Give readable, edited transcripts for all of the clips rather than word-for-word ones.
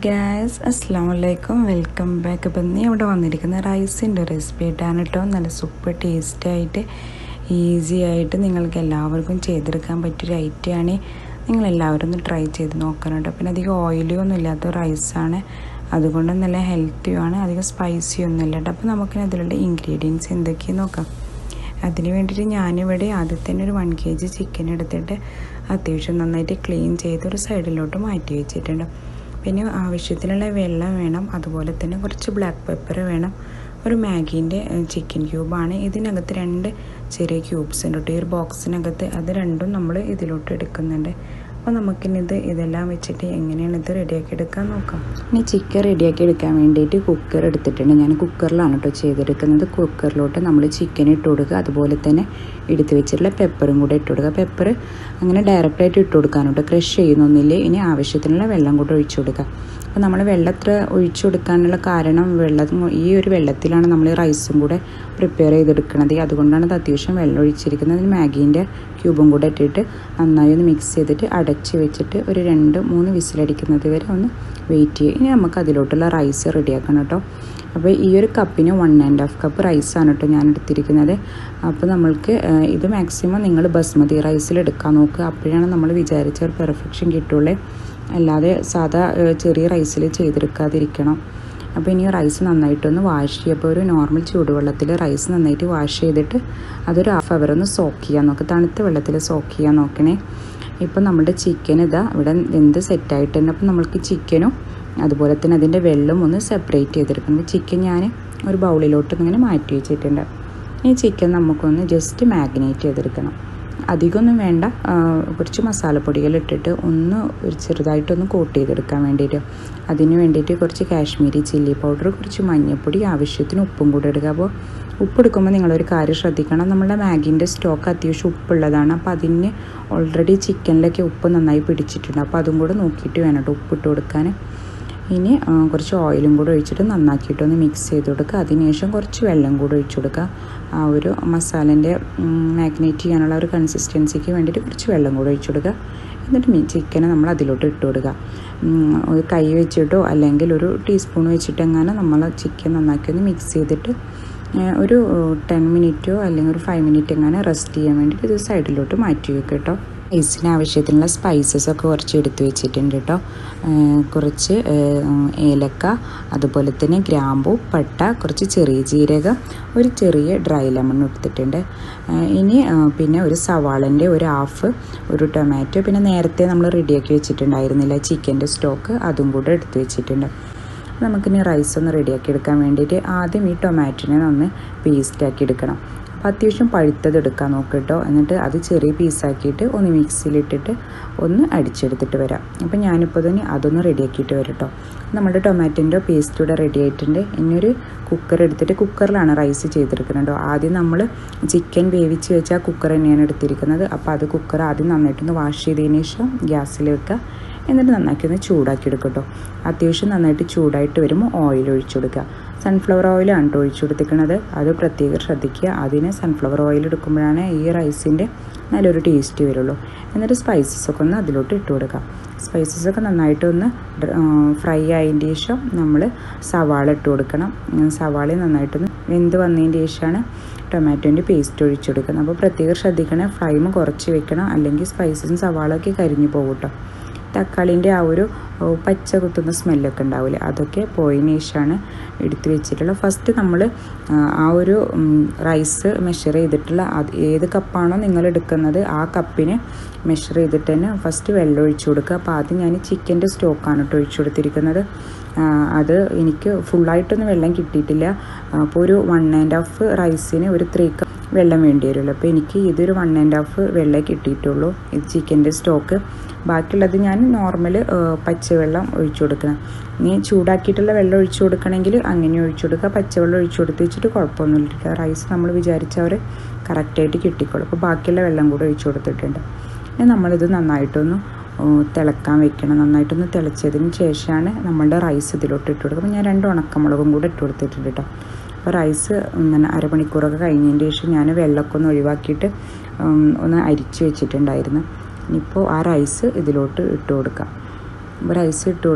Guys, അസ്സലാമു അലൈക്കും, welcome back. അപ്പം ഇന്ന് ഇവിടെ വന്നിരിക്കുന്ന റൈസിൻ്റെ റെസിപ്പി ആയിട്ടാണ് കേട്ടോ. നല്ല സൂപ്പർ ടേസ്റ്റായിട്ട് ഈസി ആയിട്ട് നിങ്ങൾക്ക് എല്ലാവർക്കും ചെയ്തെടുക്കാൻ പറ്റിയൊരു ഐറ്റമാണ്. നിങ്ങളെല്ലാവരും ഒന്ന് ട്രൈ ചെയ്ത് നോക്കണം കേട്ടോ. പിന്നെ അധികം ഓയിലൊന്നും ഇല്ലാത്ത റൈസാണ്, അതുകൊണ്ട് നല്ല ഹെൽത്തിയുമാണ്, അധികം സ്പൈസിയൊന്നും ഇല്ല കേട്ടോ. അപ്പോൾ നമുക്കിനി അതിലുള്ള ഇൻഗ്രീഡിയൻസ് എന്തൊക്കെയാണ് നോക്കാം. അതിന് വേണ്ടിയിട്ട് ഞാനിവിടെ ആദ്യം തന്നെ ഒരു 1 kg ചിക്കൻ എടുത്തിട്ട് അത്യാവശ്യം നന്നായിട്ട് ക്ലീൻ ചെയ്ത് ഒരു സൈഡിലോട്ട് മാറ്റി വെച്ചിട്ടുണ്ട്. പിന്നെ ആവശ്യത്തിനുള്ള വെള്ളം വേണം, അതുപോലെ തന്നെ കുറച്ച് ബ്ലാക്ക് പെപ്പർ വേണം, ഒരു മാഗീൻ്റെ ചിക്കൻ ക്യൂബാണ്. ഇതിനകത്ത് 2 ചെറിയ ക്യൂബ്സ് ഉണ്ട് കേട്ടോ ഈ ഒരു ബോക്സിനകത്ത്. അത് രണ്ടും നമ്മൾ ഇതിലോട്ട് എടുക്കുന്നുണ്ട്. അപ്പോൾ നമുക്കിനിത് ഇതെല്ലാം വെച്ചിട്ട് എങ്ങനെയാണ് ഇത് റെഡിയാക്കി എടുക്കാൻ നോക്കാം. ഇനി ചിക്കൻ റെഡിയാക്കി എടുക്കാൻ വേണ്ടിയിട്ട് കുക്കർ എടുത്തിട്ടുണ്ട്. ഞാൻ കുക്കറിലാണ് കേട്ടോ ചെയ്തെടുക്കുന്നത്. കുക്കറിലോട്ട് നമ്മൾ ചിക്കൻ ഇട്ട് കൊടുക്കുക, അതുപോലെ തന്നെ എടുത്ത് വെച്ചിട്ടുള്ള പെപ്പറും കൂടെ ഇട്ട് കൊടുക്കുക. പെപ്പർ അങ്ങനെ ഡയറക്റ്റായിട്ട് ഇട്ട് കൊടുക്കാനോട്ടോ, ക്രഷ് ചെയ്യുന്നൊന്നുമില്ല. ഇനി ആവശ്യത്തിനുള്ള വെള്ളം കൂടെ ഒഴിച്ചു കൊടുക്കുക. അപ്പോൾ നമ്മൾ വെള്ളത്തിൽ ഒഴിച്ചു കൊടുക്കാനുള്ള കാരണം ഈ ഒരു വെള്ളത്തിലാണ് നമ്മൾ റൈസും കൂടെ പ്രിപ്പയർ ചെയ്തെടുക്കുന്നത്. അതുകൊണ്ടാണ് ഇത് അത്യാവശ്യം വെള്ളം ഒഴിച്ചിരിക്കുന്നത്. അതിന് മാഗീൻ്റെ ക്യൂബും കൂടെ ഇട്ടിട്ട് നന്നായി ഒന്ന് മിക്സ് ചെയ്തിട്ട് അടച്ച് വെച്ചിട്ട് ഒരു 2-3 വിസിലടിക്കുന്നത് വരെ ഒന്ന് വെയിറ്റ് ചെയ്യും. ഇനി നമുക്ക് അതിലോട്ടുള്ള റൈസ് റെഡിയാക്കണം കേട്ടോ. അപ്പോൾ ഈ ഒരു കപ്പിന് 1.5 കപ്പ് റൈസാണ് കേട്ടോ ഞാൻ എടുത്തിരിക്കുന്നത്. അപ്പോൾ നമ്മൾക്ക് ഇത് മാക്സിമം നിങ്ങൾ ബസ്മതി റൈസിൽ എടുക്കാൻ നോക്കുക, അപ്പോഴാണ് നമ്മൾ വിചാരിച്ച ഒരു പെർഫെക്ഷൻ കിട്ടുള്ളൂ. അല്ലാതെ സാധാ ചെറിയ റൈസിൽ ചെയ്തെടുക്കാതിരിക്കണം. അപ്പോൾ ഇനി റൈസ് നന്നായിട്ടൊന്ന് വാഷ് ചെയ്യുക. അപ്പോൾ ഒരു നോർമൽ ചൂടുവെള്ളത്തിൽ റൈസ് നന്നായിട്ട് വാഷ് ചെയ്തിട്ട് അതൊരു 1/2 അവർ ഒന്ന് സോക്ക് ചെയ്യാൻ നോക്കുക. തണുത്ത വെള്ളത്തിൽ സോക്ക് ചെയ്യാൻ നോക്കണേ. ഇപ്പോൾ നമ്മുടെ ചിക്കൻ ഇതാ ഇവിടെ വെന്ത് സെറ്റായിട്ടുണ്ട്. അപ്പോൾ നമ്മൾക്ക് ചിക്കനും അതുപോലെ തന്നെ അതിൻ്റെ വെള്ളം ഒന്ന് സെപ്പറേറ്റ് ചെയ്തെടുക്കണം. ചിക്കൻ ഞാൻ ഒരു ബൗളിലോട്ട് ഇങ്ങനെ മാറ്റി വെച്ചിട്ടുണ്ട്. ഈ ചിക്കൻ നമുക്കൊന്ന് ജസ്റ്റ് മാഗ്നേറ്റ് ചെയ്തെടുക്കണം. അധികമൊന്നും വേണ്ട, കുറച്ച് മസാലപ്പൊടികൾ ഇട്ടിട്ട് ഒന്ന് ചെറുതായിട്ടൊന്ന് കോട്ട് ചെയ്തെടുക്കാൻ വേണ്ടിയിട്ട്. അതിന് വേണ്ടിയിട്ട് കുറച്ച് കാശ്മീരി ചില്ലി പൗഡർ, കുറച്ച് മഞ്ഞൾപ്പൊടി, ആവശ്യത്തിന് ഉപ്പും കൂടെ എടുക്കുക. അപ്പോൾ ഉപ്പെടുക്കുമ്പോൾ നിങ്ങളൊരു കാര്യം ശ്രദ്ധിക്കണം, നമ്മുടെ മാഗീൻ്റെ സ്റ്റോക്ക് അത്യാവശ്യം ഉപ്പുള്ളതാണ്. അപ്പോൾ അതിന് ഓൾറെഡി ചിക്കനിലൊക്കെ ഉപ്പ് നന്നായി പിടിച്ചിട്ടുണ്ട്. അപ്പോൾ അതും കൂടെ നോക്കിയിട്ട് വേണം കേട്ടോ ഉപ്പിട്ട് കൊടുക്കാൻ. ഇനി കുറച്ച് ഓയിലും കൂടെ ഒഴിച്ചിട്ട് നന്നാക്കിയിട്ടൊന്ന് മിക്സ് ചെയ്ത് കൊടുക്കുക. അതിനുശേഷം കുറച്ച് വെള്ളം കൂടെ ഒഴിച്ചു കൊടുക്കുക. ആ ഒരു മസാലേൻ്റെ മാഗ്നേറ്റ് ചെയ്യാനുള്ള ഒരു കൺസിസ്റ്റൻസിക്ക് വേണ്ടിയിട്ട് കുറച്ച് വെള്ളം കൂടെ ഒഴിച്ചു കൊടുക്കുക. എന്നിട്ട് ചിക്കനെ നമ്മൾ അതിലോട്ട് ഇട്ട് കൊടുക്കുക. ഒരു കൈ വെച്ചിട്ടോ അല്ലെങ്കിൽ ഒരു ടീസ്പൂൺ വെച്ചിട്ട് എങ്ങനെ നമ്മൾ ചിക്കൻ നന്നാക്കി ഒന്ന് മിക്സ് ചെയ്തിട്ട് ഒരു 10 മിനിറ്റോ അല്ലെങ്കിൽ ഒരു 5 മിനിറ്റ് എങ്ങനെ റെസ്റ്റ് ചെയ്യാൻ വേണ്ടിയിട്ട് ഇത് സൈഡിലോട്ട് മാറ്റി വെക്കുക കേട്ടോ. റൈസിന് ആവശ്യത്തിനുള്ള സ്പൈസസൊക്കെ കുറച്ച് എടുത്ത് വെച്ചിട്ടുണ്ട് കേട്ടോ. കുറച്ച് ഏലക്ക, അതുപോലെ തന്നെ ഗ്രാമ്പൂ, പട്ട, കുറച്ച് ചെറിയ ജീരകം, ഒരു ചെറിയ ഡ്രൈ ലെമൺ എടുത്തിട്ടുണ്ട്. ഇനി പിന്നെ ഒരു സവാളൻ്റെ ഒരു 1/2, ഒരു ടൊമാറ്റോ, പിന്നെ നേരത്തെ നമ്മൾ റെഡിയാക്കി വെച്ചിട്ടുണ്ടായിരുന്നില്ല ചിക്കൻ്റെ സ്റ്റോക്ക്, അതും കൂടെ എടുത്ത് വെച്ചിട്ടുണ്ട്. നമുക്കിനി റൈസ് ഒന്ന് റെഡിയാക്കി എടുക്കാൻ വേണ്ടിയിട്ട് ആദ്യം ഈ ടൊമാറ്റോനെ ഒന്ന് പേസ്റ്റാക്കി എടുക്കണം. അപ്പോൾ അത്യാവശ്യം പഴുത്തത് എടുക്കാൻ നോക്കിട്ടോ. എന്നിട്ട് അത് ചെറിയ പീസാക്കിയിട്ട് ഒന്ന് മിക്സിയിലിട്ടിട്ട് ഒന്ന് അടിച്ചെടുത്തിട്ട് വരാം. അപ്പോൾ ഞാനിപ്പോൾ തന്നെ അതൊന്ന് റെഡിയാക്കിയിട്ട് വരാം കേട്ടോ. നമ്മുടെ ടൊമാറ്റോൻ്റെ പേസ്റ്റ് ഇവിടെ റെഡി ആയിട്ടുണ്ട്. ഇനിയൊരു കുക്കർ എടുത്തിട്ട് കുക്കറിലാണ് റൈസ് ചെയ്തെടുക്കുന്നത്. ആദ്യം നമ്മൾ ചിക്കൻ വേവിച്ച് വെച്ചാൽ കുക്കർ തന്നെയാണ് എടുത്തിരിക്കുന്നത്. അപ്പോൾ അത് കുക്കർ ആദ്യം നന്നായിട്ടൊന്ന് വാഷ് ചെയ്തതിന് ശേഷം ഗ്യാസിൽ വെക്കുക. എന്നിട്ട് നന്നാക്കി ഒന്ന് ചൂടാക്കി എടുക്കും കേട്ടോ. അത്യാവശ്യം നന്നായിട്ട് ചൂടായിട്ട് വരുമ്പോൾ ഓയിൽ ഒഴിച്ചു കൊടുക്കുക. സൺഫ്ലവർ ഓയിലാണ് കേട്ടോ ഒഴിച്ചു കൊടുത്തിരിക്കുന്നത്. അത് പ്രത്യേകം ശ്രദ്ധിക്കുക. അതിന് സൺഫ്ലവർ ഓയിൽ എടുക്കുമ്പോഴാണ് ഈ റൈസിൻ്റെ നല്ലൊരു ടേസ്റ്റ് വരുള്ളൂ. എന്നിട്ട് സ്പൈസസൊക്കെ ഒന്ന് അതിലോട്ട് ഇട്ട് കൊടുക്കുക. സ്പൈസസൊക്കെ നന്നായിട്ടൊന്ന് ഫ്രൈ ആയതിൻ്റെ ശേഷം നമ്മൾ സവാള ഇട്ട് കൊടുക്കണം. സവാള നന്നായിട്ടൊന്ന് വെന്ത് വന്നതിൻ്റെ ശേഷമാണ് ടൊമാറ്റോൻ്റെ പേസ്റ്റ് ഒഴിച്ചു കൊടുക്കുന്നത്. അപ്പോൾ പ്രത്യേകം ശ്രദ്ധിക്കണം, ഫ്ലെയിം കുറച്ച് വെക്കണം, അല്ലെങ്കിൽ സ്പൈസസും സവാളയൊക്കെ കരിഞ്ഞു പോകും കേട്ടോ. തക്കാളീൻ്റെ ആ ഒരു പച്ച കുത്തുന്ന സ്മെല്ലൊക്കെ ഉണ്ടാവില്ലേ, അതൊക്കെ പോയതിന് ശേഷമാണ് എടുത്ത് വെച്ചിട്ടുള്ളത്. ഫസ്റ്റ് നമ്മൾ ആ ഒരു റൈസ് മെഷർ ചെയ്തിട്ടുള്ള ഏത് കപ്പാണോ നിങ്ങൾ എടുക്കുന്നത് ആ കപ്പിന് മെഷർ ചെയ്തിട്ട് തന്നെ ഫസ്റ്റ് വെള്ളം ഒഴിച്ചു കൊടുക്കുക. അപ്പോൾ ആദ്യം ഞാൻ ചിക്കൻ്റെ സ്റ്റോക്കാണ് കേട്ടോ ഒഴിച്ചു കൊടുത്തിരിക്കുന്നത്. അത് എനിക്ക് ഫുള്ളായിട്ടൊന്നും വെള്ളം കിട്ടിയിട്ടില്ല. അപ്പോൾ ഒരു 1.5 റൈസിന് ഒരു 3 കപ്പ് വെള്ളം വേണ്ടി വരുള്ളൂ. അപ്പോൾ എനിക്ക് ഇതൊരു 1.5 വെള്ളം കിട്ടിയിട്ടുള്ളൂ ഇത് ചിക്കൻ്റെ സ്റ്റോക്ക്. ബാക്കിയുള്ളത് ഞാൻ നോർമൽ പച്ചവെള്ളം ഒഴിച്ചു കൊടുക്കണം. ഇനി ചൂടാക്കിയിട്ടുള്ള വെള്ളം ഒഴിച്ചു കൊടുക്കണമെങ്കിൽ അങ്ങനെ ഒഴിച്ചു കൊടുക്കുക. പച്ചവെള്ളം ഒഴിച്ചു കൊടുത്ത് വെച്ചിട്ട് കുഴപ്പമൊന്നുമില്ല. റൈസ് നമ്മൾ വിചാരിച്ചവർ കറക്റ്റായിട്ട് കിട്ടിക്കോളും. അപ്പോൾ ബാക്കിയുള്ള വെള്ളം കൂടെ ഒഴിച്ചു കൊടുത്തിട്ടുണ്ട്. ഇനി നമ്മളിത് നന്നായിട്ടൊന്ന് തിളക്കാൻ വെക്കണം. നന്നായിട്ടൊന്ന് തിളച്ചതിന് ശേഷമാണ് നമ്മളുടെ റൈസ് ഇതിലോട്ട് ഇട്ട് കൊടുക്കുക. അപ്പോൾ ഞാൻ 2 ഉണക്കമുളകും കൂടെ ഇട്ട് കൊടുത്തിട്ടുണ്ട് കേട്ടോ. അപ്പോൾ റൈസ് ഇങ്ങനെ അരമണിക്കൂറൊക്കെ കഴിഞ്ഞതിന് ശേഷം ഞാൻ വെള്ളമൊക്കെ ഒന്ന് ഒഴിവാക്കിയിട്ട് ഒന്ന് അരിച്ച് വെച്ചിട്ടുണ്ടായിരുന്നു. ഇനിയിപ്പോൾ ആ റൈസ് ഇതിലോട്ട് ഇട്ട് കൊടുക്കാം. അപ്പോൾ റൈസ് ഇട്ട്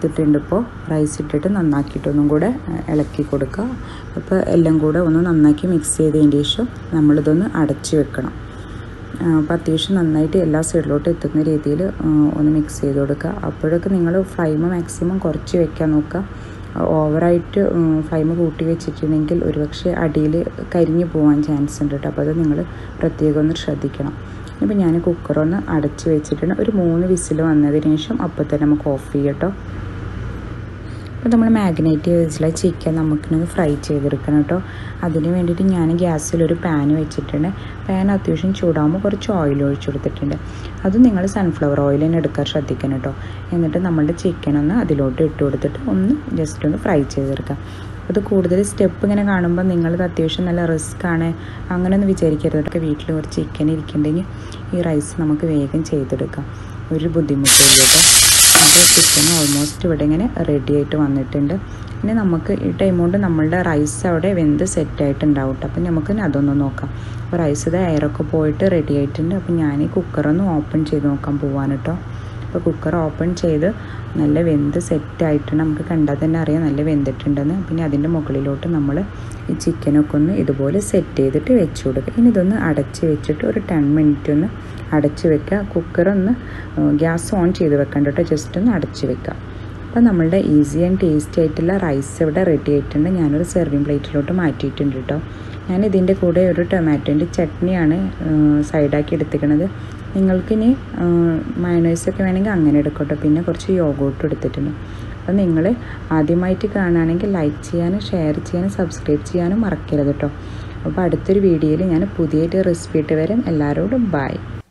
എടുത്തിട്ടുണ്ട്. ഇപ്പോൾ റൈസ് ഇട്ടിട്ട് നന്നാക്കിയിട്ടൊന്നും കൂടെ ഇളക്കി കൊടുക്കുക. അപ്പോൾ എല്ലാം കൂടെ ഒന്ന് നന്നാക്കി മിക്സ് ചെയ്തതിന് ശേഷം നമ്മളിതൊന്ന് അടച്ച് വെക്കണം. അപ്പോൾ അത്യാവശ്യം നന്നായിട്ട് എല്ലാ സൈഡിലോട്ട് എത്തുന്ന രീതിയിൽ ഒന്ന് മിക്സ് ചെയ്ത് കൊടുക്കുക. അപ്പോഴൊക്കെ നിങ്ങൾ ഫ്ലെയിം മാക്സിമം കുറച്ച് വെക്കാൻ നോക്കുക. ഓവറായിട്ട് ഫ്ലെയിം കൂട്ടി വെച്ചിട്ടുണ്ടെങ്കിൽ ഒരുപക്ഷെ അടിയിൽ കരിഞ്ഞു പോകാൻ ചാൻസ് ഉണ്ട് കേട്ടോ. അപ്പോൾ അത് നിങ്ങൾ പ്രത്യേകം ഒന്ന് ശ്രദ്ധിക്കണം. ഇപ്പോൾ ഞാൻ കുക്കറൊന്ന് അടച്ച് വെച്ചിട്ടുണ്ട്. ഒരു 3 വിസിൽ വന്നതിന് ശേഷം അപ്പോൾ തന്നെ നമുക്ക് ഓഫ് ചെയ്യാം കേട്ടോ. അപ്പോൾ നമ്മൾ മാഗ്നേറ്റ് ചെയ്ത് വെച്ചിട്ടുള്ള ചിക്കൻ നമുക്കിനൊന്ന് ഫ്രൈ ചെയ്തെടുക്കണം കേട്ടോ. അതിന് വേണ്ടിയിട്ട് ഞാൻ ഗ്യാസിലൊരു പാൻ വെച്ചിട്ടുണ്ട്. പാൻ അത്യാവശ്യം ചൂടാകുമ്പോൾ കുറച്ച് ഓയിൽ ഒഴിച്ചു കൊടുത്തിട്ടുണ്ട്. അത് നിങ്ങൾ സൺഫ്ലവർ ഓയിൽ തന്നെ എടുക്കാൻ ശ്രദ്ധിക്കണം കേട്ടോ. എന്നിട്ട് നമ്മളുടെ ചിക്കനൊന്ന് അതിലോട്ട് ഇട്ട് കൊടുത്തിട്ട് ഒന്ന് ജസ്റ്റ് ഒന്ന് ഫ്രൈ ചെയ്തെടുക്കാം. അത് കൂടുതൽ സ്റ്റെപ്പ് ഇങ്ങനെ കാണുമ്പോൾ നിങ്ങളത് അത്യാവശ്യം നല്ല റിസ്ക് ആണ് അങ്ങനെയൊന്നും വിചാരിക്കരുത്. ഒക്കെ വീട്ടിൽ കുറച്ച് ചിക്കൻ ഇരിക്കുന്നുണ്ടെങ്കിൽ ഈ റൈസ് നമുക്ക് വേഗം ചെയ്തെടുക്കാം, ഒരു ബുദ്ധിമുട്ടില്ല കേട്ടോ. അപ്പോൾ ചിക്കൻ ഓൾമോസ്റ്റ് ഇവിടെ ഇങ്ങനെ റെഡി ആയിട്ട് വന്നിട്ടുണ്ട്. ഇനി നമുക്ക് ഈ ടൈം കൊണ്ട് നമ്മളുടെ റൈസ് അവിടെ വെന്ത് സെറ്റായിട്ടുണ്ടാവും കേട്ടോ. അപ്പം നമുക്ക് അതൊന്ന് നോക്കാം. അപ്പോൾ റൈസ് എയറൊക്കെ പോയിട്ട് റെഡി ആയിട്ടുണ്ട്. അപ്പോൾ ഞാൻ ഈ കുക്കറൊന്ന് ഓപ്പൺ ചെയ്ത് നോക്കാൻ പോവാണ് കേട്ടോ. അപ്പോൾ കുക്കർ ഓപ്പൺ ചെയ്ത് നല്ല വെന്ത് സെറ്റായിട്ടുണ്ട്. നമുക്ക് കണ്ടാൽ തന്നെ അറിയാം നല്ല വെന്തിട്ടുണ്ടെന്ന്. പിന്നെ അതിൻ്റെ മുകളിലോട്ട് നമ്മൾ ഈ ചിക്കനൊക്കെ ഒന്ന് ഇതുപോലെ സെറ്റ് ചെയ്തിട്ട് വെച്ച് കൊടുക്കുക. ഇനി ഇതൊന്ന് അടച്ച് വെച്ചിട്ട് ഒരു 10 മിനിറ്റ് ഒന്ന് അടച്ച് വെക്കുക. കുക്കറൊന്ന് ഗ്യാസ് ഓൺ ചെയ്ത് വെക്കണ്ട കേട്ടോ, ജസ്റ്റ് ഒന്ന് അടച്ച് വെക്കുക. അപ്പോൾ നമ്മളുടെ ഈസി ആൻഡ് ടേസ്റ്റി ആയിട്ടുള്ള റൈസ് ഇവിടെ റെഡി ആയിട്ടുണ്ട്. ഞാനൊരു സെർവിങ് പ്ലേറ്റിലോട്ട് മാറ്റിയിട്ടുണ്ട് കേട്ടോ. ഞാൻ ഇതിൻ്റെ കൂടെ ഒരു ടൊമാറ്റോൻ്റെ ചട്നിയാണ് സൈഡാക്കി എടുത്തിരിക്കുന്നത്. നിങ്ങൾക്കിനി മയോണൈസൊക്കെ വേണമെങ്കിൽ അങ്ങനെ എടുക്കട്ടോ. പിന്നെ കുറച്ച് യോഗോട്ടും എടുത്തിട്ടുണ്ട്. അപ്പോൾ നിങ്ങൾ ആദ്യമായിട്ട് കാണുകയാണെങ്കിൽ ലൈക്ക് ചെയ്യാനും ഷെയർ ചെയ്യാനും സബ്സ്ക്രൈബ് ചെയ്യാനും മറക്കരുത് കേട്ടോ. അപ്പോൾ അടുത്തൊരു വീഡിയോയിൽ ഞാൻ പുതിയൊരു റെസിപ്പി ഇട്ട് വരും. എല്ലാവരോടും ബൈ.